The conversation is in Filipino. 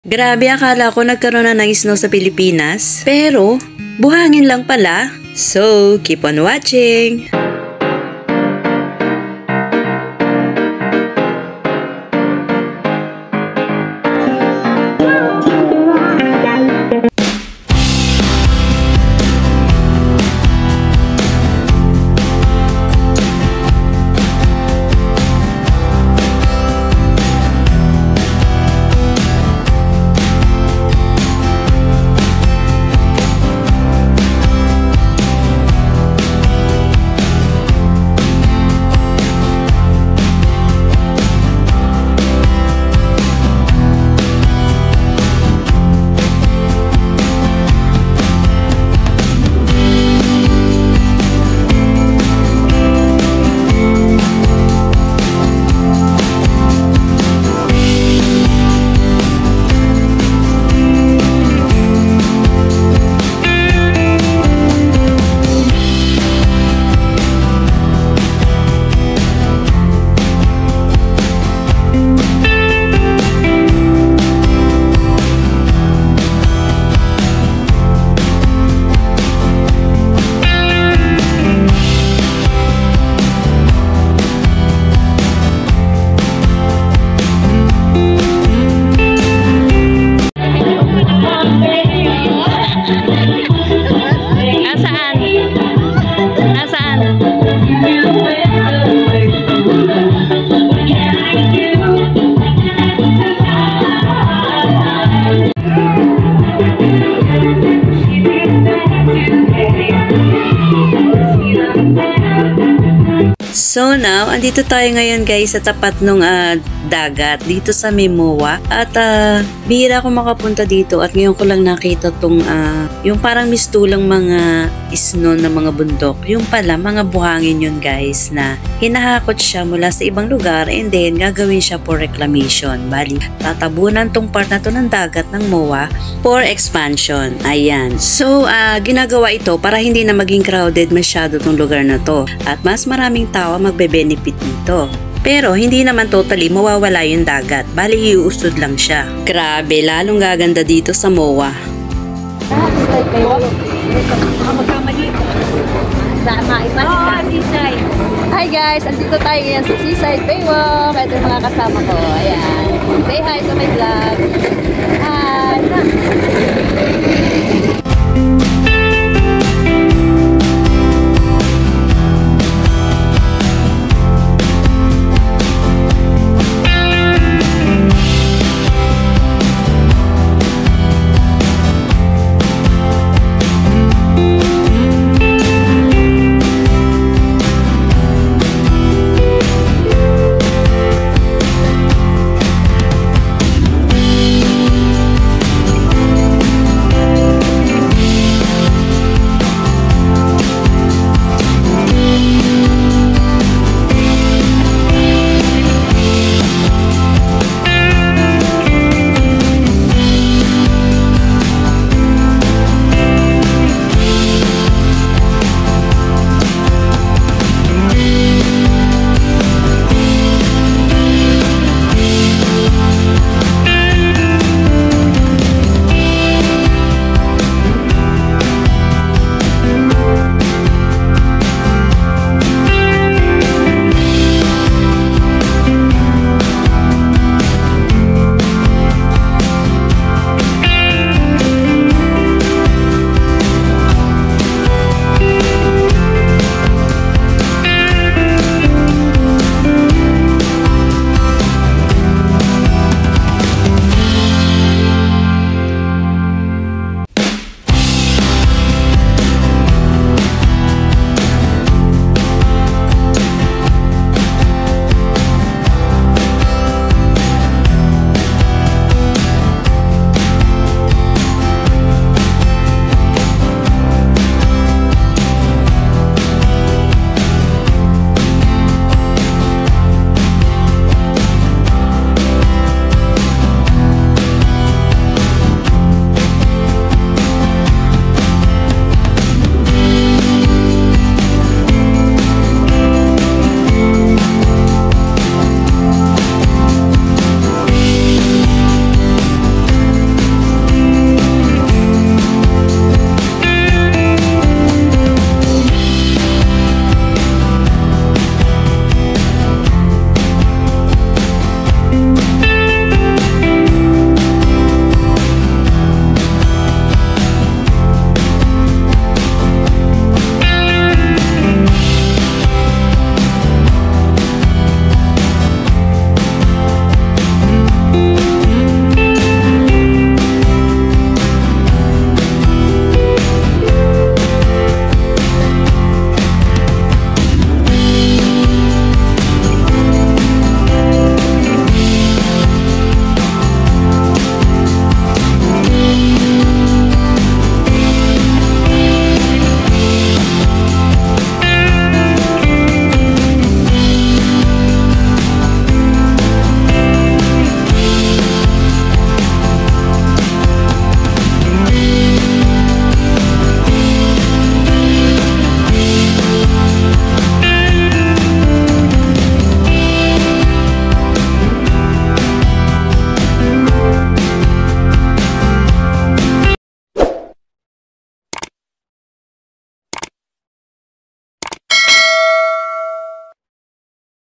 Grabe, akala ko nagkaroon na ng snow sa Pilipinas. Pero, buhangin lang pala. So, keep on watching! So now, andito tayo ngayon guys sa tapat ng dagat dito sa Mimoa at bihira ako makapunta dito at ngayon ko lang nakita tong yung parang mistulang mga snow na mga bundok. Yung pala mga buhangin yun guys na hinahakot siya mula sa ibang lugar and then gagawin siya for reclamation. Bali, tatabunan tong part na to ng dagat ng MOA for expansion. Ayan. So, ginagawa ito para hindi na maging crowded masyado tong lugar na to at mas maraming tao magbe-benefit nito. Pero hindi naman totally mawawala yung dagat. Bali, iuusod lang siya. Grabe, lalong gaganda dito sa MOA. Hi guys, andito tayo ngayon sa Seaside Baywalk. Ito yung mga kasama ko. Ayan. Say hi to my vlog.